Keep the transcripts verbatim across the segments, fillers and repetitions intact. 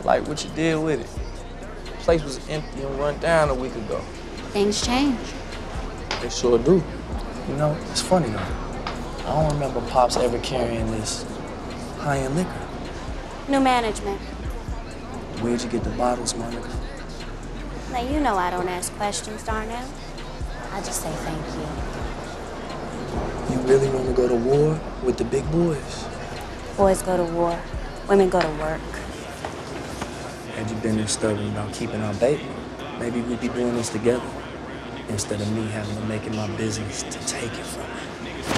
like what you did with it. The place was empty and run down a week ago. Things change. They sure do. You know, it's funny though. I don't remember Pops ever carrying this high-end liquor. New management. Where'd you get the bottles, Monica? Now, you know I don't ask questions, Darnell. I just say thank you. You really want to go to war with the big boys? Boys go to war. Women go to work. Had you been this stubborn about keeping our baby, maybe we'd be doing this together instead of me having to make it my business to take it from her.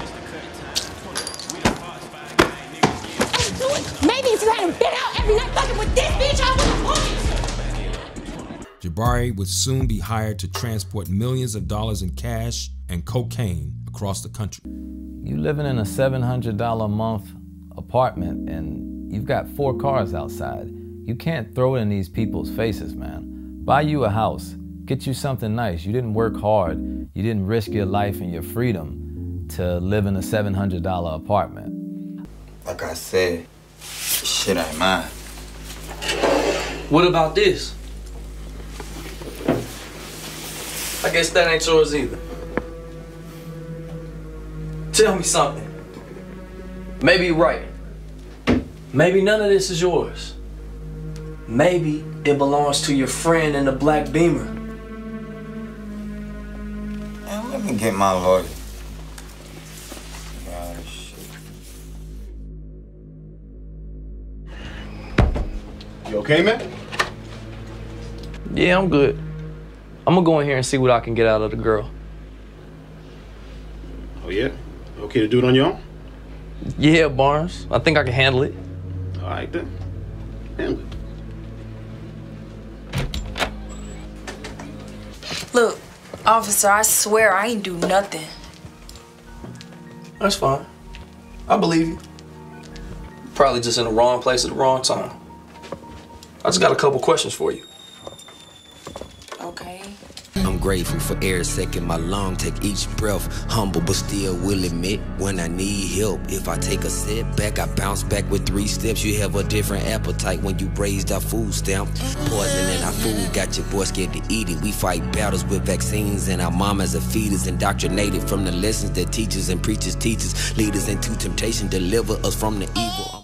Maybe if you hadn't been out every night fucking with this bitch, I would have. Jabari would soon be hired to transport millions of dollars in cash and cocaine across the country. You living in a seven hundred dollars a month apartment and you've got four cars outside. You can't throw it in these people's faces, man. Buy you a house, get you something nice. You didn't work hard. You didn't risk your life and your freedom to live in a seven hundred dollars apartment. Like I said, shit ain't mine. What about this? I guess that ain't yours either. Tell me something. Maybe you're right. Maybe none of this is yours. Maybe it belongs to your friend in the black Beamer. Man, let me get my lawyer. God, shit. You okay, man? Yeah, I'm good. I'm gonna go in here and see what I can get out of the girl. Oh, yeah? Okay to do it on your own? Yeah, Barnes. I think I can handle it. All right, then. Handle it. Look, officer, I swear I ain't do nothing. That's fine. I believe you. Probably just in the wrong place at the wrong time. I just got a couple questions for you. Okay. I'm grateful for every second my lung take each breath. Humble but still will admit when I need help. If I take a step back, I bounce back with three steps. You have a different appetite when you raised our food stamp. Poison in our food got your boy scared to eat it. We fight battles with vaccines and our mamas are feeders. Indoctrinated from the lessons that teachers and preachers teach us. Lead us into temptation, deliver us from the evil.